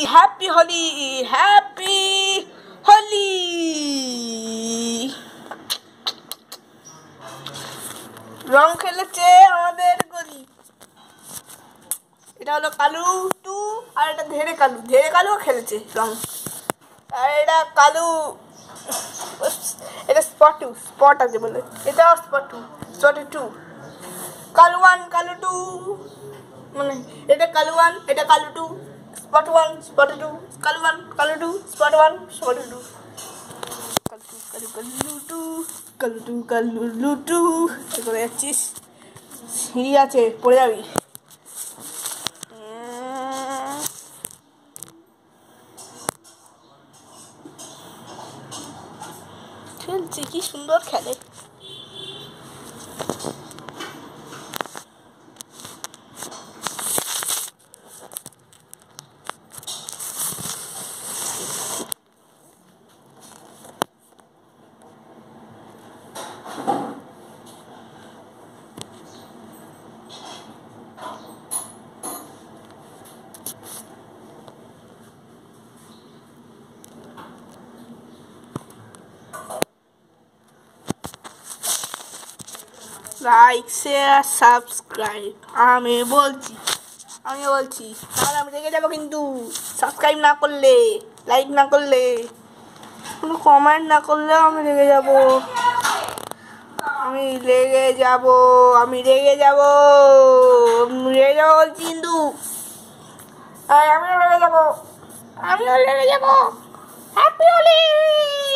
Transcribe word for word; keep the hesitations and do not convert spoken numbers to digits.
Happy Holi, happy Holi. রং খেলেছে আমাদের গলি। এটা হলো কালু টু, আর এটা ধেরে কালু। ধেরে কালু খেলেছে রং। আর এটা কালু, এটা স্পট টু, স্পট আছে বলে এটা spot two, spot two. Kalu one, Kalu two, মানে এটা কালু ওয়ান, এটা Kalu two, spot one, spot two, Kalu one, Kalu two, spot one, spot two, Kalu Kalu Kalu two, Kalu two, Kalu two. করে যাচ্ছিস, সিঁড়ি আছে, পড়ে যাবি। খেলছে, কি সুন্দর খেলে। Like, share, subscribe. আমি বলছি আমি বলছি তাহলে আমি রেগে যাবো কিন্তু। সাবস্ক্রাইব না করলে, লাইক না করলে, কোনো কমেন্ট না করলেও আমি রেগে যাবো। আমি রেগে যাবো আমি রেগে যাবো আমি রেগে যাবো বলছি কিন্তু। আমিও রেগে যাবো আমিও রেগে যাবো। হ্যাপি হোলি।